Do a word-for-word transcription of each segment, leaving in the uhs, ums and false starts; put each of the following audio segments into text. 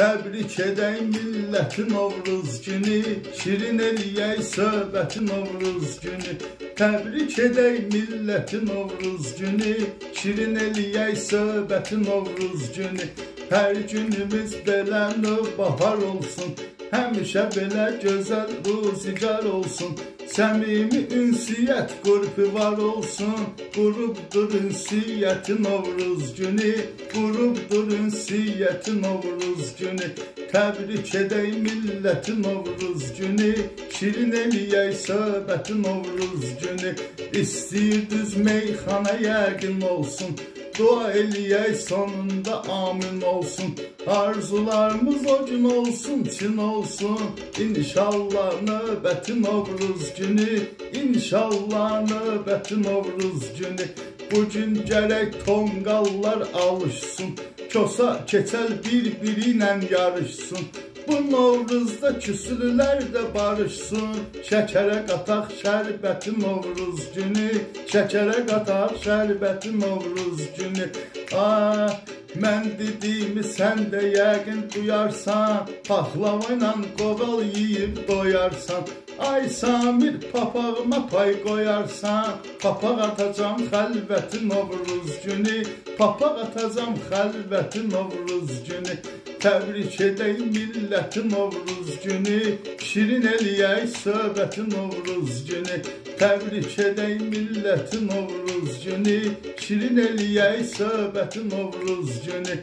Təbrik edək milləti Novruz günü, şirin eləyək söhbəti Novruz günü. Təbrik edək milləti Novruz günü, şirin eləyək söhbəti Novruz günü. Hər günümüz belə növbahar olsun, həmişə belə gözəl ruzigar olsun. Səmimi ünsiyyət qrupu var olsun, qrupdur ünsiyyəti Novruz günü, qrupdur ünsiyyəti Novruz günü. Təbrik edək milləti Novruz günü, şirin eləyək söhbəti Novruz günü. İstəyir düz meyxana yəqin olsun, dua eləyək sonunda amin olsun. Arzularımız o gün olsun, çin olsun. İnşallah növbəti Novruz günü, İnşallah növbəti Novruz günü. Bugün gərək tonqallar alışsın, Kosa keçəl bir-biri ilə yarışsın. Bu Novruzda küsülülər də barışsın, Şəkərə qataq şərbəti Novruz günü, Şəkərə qataq şərbəti Novruz günü. Ah, mən dediyimi sən də yəqin duyarsan, Paxlava ilə qoval yiyib doyarsan. Ay Samir, papağıma pay qoyarsan, Papaq atacam xəlvəti Novruz günü, Papaq atacam xəlvəti Novruz günü. Təbrik edək milləti Novruz günü, şirin eləyək söhbəti Novruz günü. Təbrik edək milləti Novruz günü, şirin eləyək söhbəti Novruz günü.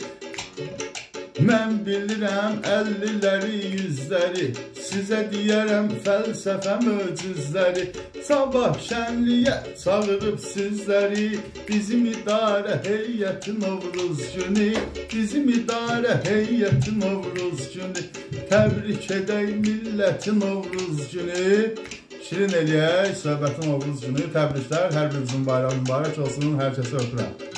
Mən bilirəm əlliləri, yüzləri, Sizə deyərəm fəlsəfə möcüzləri. Sabah şənliyə çağırıb sizləri, Bizim idarə heyəti Novruz günü, Bizim idarə heyəti Novruz günü. Təbrik edək milləti Novruz günü, şirin eləyək söhbəti Novruz günü. Təbriklər, hər birinizin bayramı mübarək olsun, hər kəsi öpürəm.